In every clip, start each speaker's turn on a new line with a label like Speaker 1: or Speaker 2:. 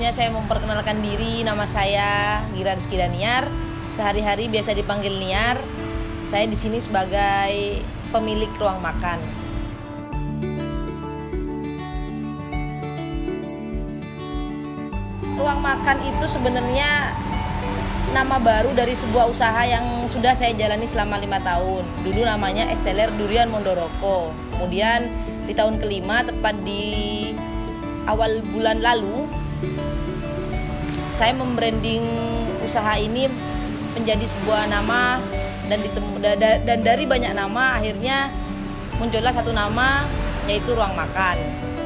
Speaker 1: Sebelumnya saya memperkenalkan diri, nama saya Gira Rizky Daniar. Sehari-hari biasa dipanggil Niar. Saya di sini sebagai pemilik ruang makan. Ruang makan itu sebenarnya nama baru dari sebuah usaha yang sudah saya jalani selama 5 tahun. Dulu namanya Esteller Durian Mondoroko. Kemudian di tahun kelima, tepat di awal bulan lalu, saya membranding usaha ini menjadi sebuah nama dan dari banyak nama akhirnya muncullah satu nama, yaitu Ruang Makan.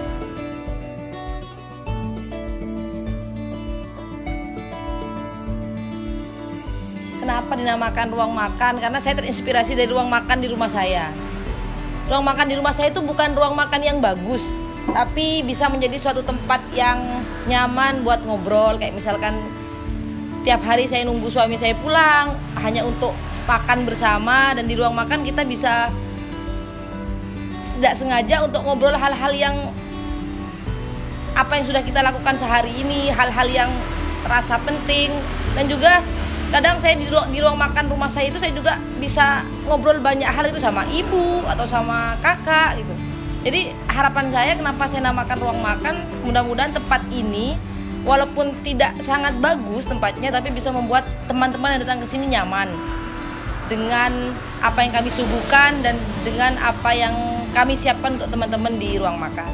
Speaker 1: Kenapa dinamakan Ruang Makan? Karena saya terinspirasi dari ruang makan di rumah saya. Ruang makan di rumah saya itu bukan ruang makan yang bagus, tapi bisa menjadi suatu tempat yang nyaman buat ngobrol. Kayak misalkan tiap hari saya nunggu suami saya pulang hanya untuk makan bersama, dan di ruang makan kita bisa tidak sengaja untuk ngobrol hal-hal yang apa yang sudah kita lakukan sehari ini, hal-hal yang terasa penting. Dan juga kadang saya di ruang makan rumah saya itu saya juga bisa ngobrol banyak hal itu sama ibu atau sama kakak gitu. Jadi harapan saya kenapa saya namakan Ruang Makan, mudah-mudahan tempat ini walaupun tidak sangat bagus tempatnya, tapi bisa membuat teman-teman yang datang ke sini nyaman dengan apa yang kami suguhkan dan dengan apa yang kami siapkan untuk teman-teman di ruang makan.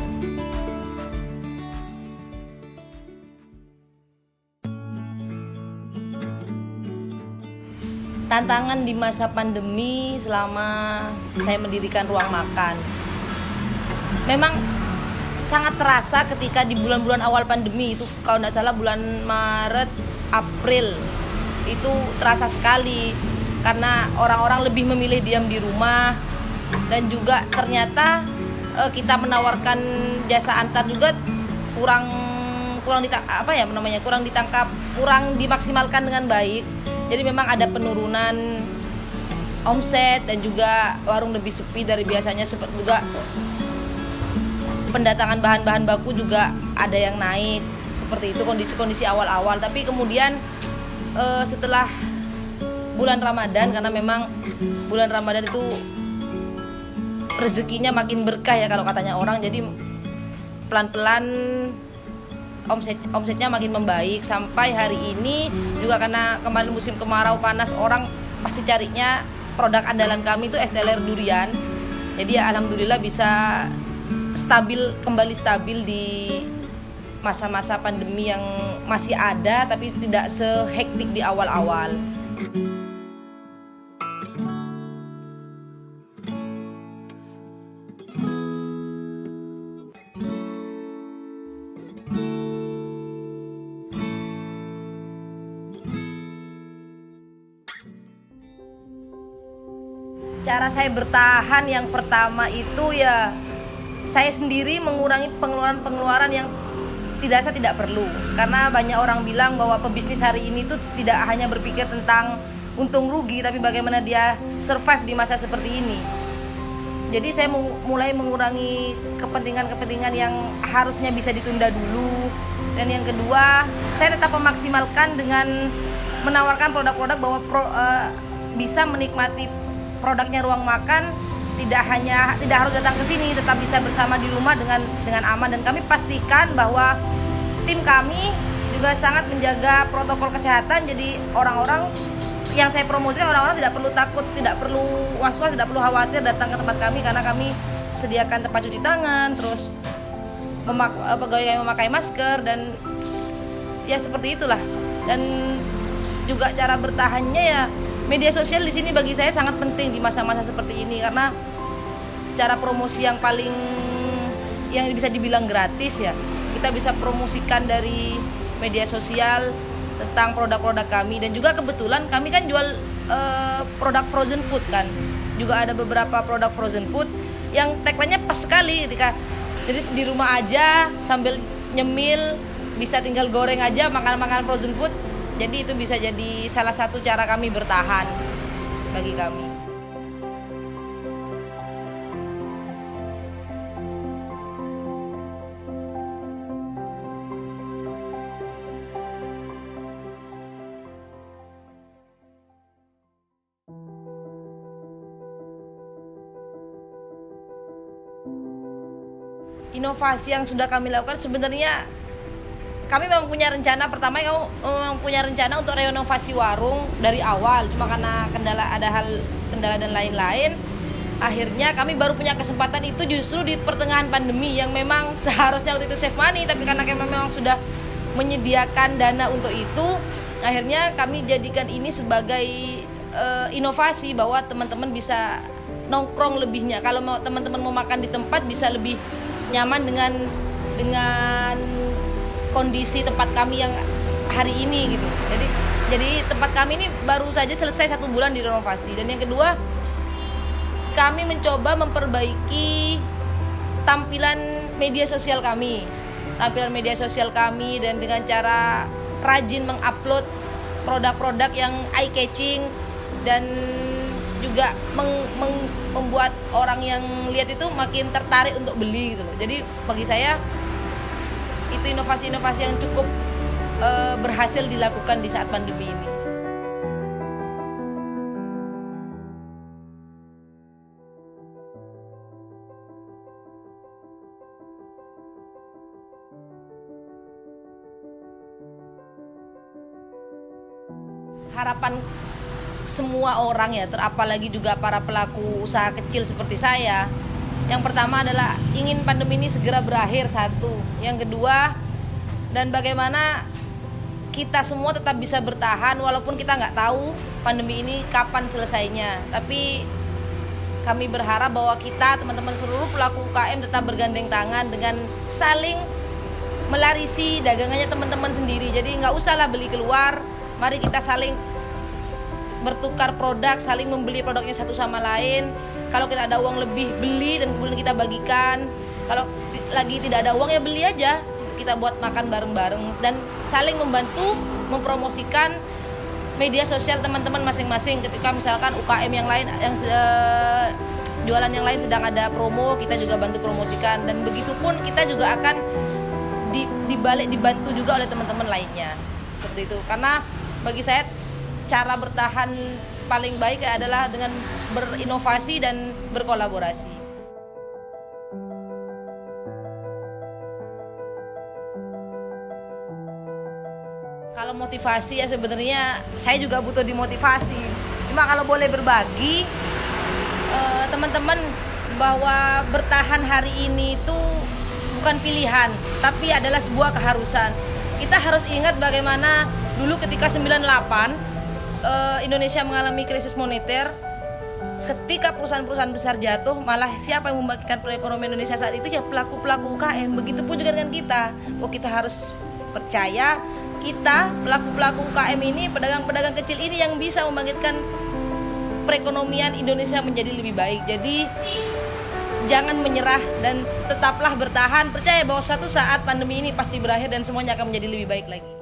Speaker 1: Tantangan di masa pandemi selama saya mendirikan ruang makan, memang sangat terasa ketika di bulan-bulan awal pandemi itu, kalau tidak salah bulan Maret, April, itu terasa sekali karena orang-orang lebih memilih diam di rumah. Dan juga ternyata kita menawarkan jasa antar juga kurang ditangkap, kurang dimaksimalkan dengan baik. Jadi memang ada penurunan omset dan juga warung lebih sepi dari biasanya, seperti juga pendatangan bahan-bahan baku juga ada yang naik. Seperti itu kondisi-kondisi awal-awal. Tapi kemudian setelah bulan Ramadan, karena memang bulan Ramadan itu rezekinya makin berkah ya kalau katanya orang, jadi pelan-pelan omsetnya makin membaik sampai hari ini. Juga karena kemarin musim kemarau panas, orang pasti carinya produk andalan kami itu Esteller Durian. Jadi ya alhamdulillah bisa kembali stabil di masa-masa pandemi yang masih ada, tapi tidak sehektik di awal-awal. Cara saya bertahan yang pertama itu ya saya sendiri mengurangi pengeluaran yang tidak perlu. Karena banyak orang bilang bahwa pebisnis hari ini tuh tidak hanya berpikir tentang untung rugi, tapi bagaimana dia survive di masa seperti ini. Jadi saya mulai mengurangi kepentingan-kepentingan yang harusnya bisa ditunda dulu. Dan yang kedua, saya tetap memaksimalkan dengan menawarkan produk-produk bahwa bisa menikmati produknya Ruang Makan, tidak harus datang ke sini, tetap bisa bersama di rumah dengan aman. Dan kami pastikan bahwa tim kami juga sangat menjaga protokol kesehatan. Jadi orang-orang yang saya promosikan, orang-orang tidak perlu takut, tidak perlu was-was, tidak perlu khawatir datang ke tempat kami, karena kami sediakan tempat cuci tangan, terus pegawai kami memakai masker, dan ya seperti itulah. Dan juga cara bertahannya ya media sosial di sini bagi saya sangat penting di masa-masa seperti ini, karena cara promosi yang bisa dibilang gratis ya. Kita bisa promosikan dari media sosial tentang produk-produk kami. Dan juga kebetulan kami kan jual produk frozen food kan. Juga ada beberapa produk frozen food yang tagline-nya pas sekali ketika jadi di rumah aja sambil nyemil, bisa tinggal goreng aja makan frozen food. Jadi itu bisa jadi salah satu cara kami bertahan bagi kami. Inovasi yang sudah kami lakukan sebenarnya kami memang punya rencana, pertama memang punya rencana untuk renovasi warung dari awal, cuma karena kendala dan lain-lain, akhirnya kami baru punya kesempatan itu justru di pertengahan pandemi yang memang seharusnya waktu itu save money, tapi karena kami memang sudah menyediakan dana untuk itu, akhirnya kami jadikan ini sebagai inovasi bahwa teman-teman bisa nongkrong lebihnya. Kalau teman-teman mau makan di tempat bisa lebih nyaman dengan kondisi tempat kami yang hari ini gitu. Jadi tempat kami ini baru saja selesai 1 bulan direnovasi. Dan yang kedua, kami mencoba memperbaiki tampilan media sosial kami. Dan dengan cara rajin mengupload produk-produk yang eye catching dan juga membuat orang yang lihat itu makin tertarik untuk beli gitu loh. Jadi bagi saya itu inovasi-inovasi yang cukup berhasil dilakukan di saat pandemi ini. Harapan semua orang ya, apalagi juga para pelaku usaha kecil seperti saya, yang pertama adalah ingin pandemi ini segera berakhir, satu. Yang kedua, dan bagaimana kita semua tetap bisa bertahan walaupun kita nggak tahu pandemi ini kapan selesainya. Tapi kami berharap bahwa kita, teman-teman seluruh pelaku UKM, tetap bergandeng tangan dengan saling melarisi dagangannya teman-teman sendiri. Jadi nggak usahlah beli keluar, mari kita saling bertukar produk, saling membeli produknya satu sama lain. Kalau kita ada uang lebih, beli dan kemudian kita bagikan. Kalau lagi tidak ada uang ya beli aja, kita buat makan bareng-bareng dan saling membantu mempromosikan media sosial teman-teman masing-masing. Ketika misalkan UKM yang lain yang jualan yang lain sedang ada promo, kita juga bantu promosikan, dan begitupun kita juga akan dibantu juga oleh teman-teman lainnya. Seperti itu. Karena bagi saya cara bertahan paling baik adalah dengan berinovasi dan berkolaborasi. Kalau motivasi ya sebenarnya saya juga butuh dimotivasi. Cuma kalau boleh berbagi, teman-teman, bahwa bertahan hari ini itu bukan pilihan, tapi adalah sebuah keharusan. Kita harus ingat bagaimana dulu ketika 98 Indonesia mengalami krisis moneter, ketika perusahaan-perusahaan besar jatuh, malah siapa yang membangkitkan perekonomian Indonesia saat itu? Ya pelaku-pelaku UKM. Begitupun juga dengan kita. Kita harus percaya kita pelaku-pelaku UKM ini, pedagang-pedagang kecil ini yang bisa membangkitkan perekonomian Indonesia menjadi lebih baik. Jadi jangan menyerah dan tetaplah bertahan. Percaya bahwa suatu saat pandemi ini pasti berakhir dan semuanya akan menjadi lebih baik lagi.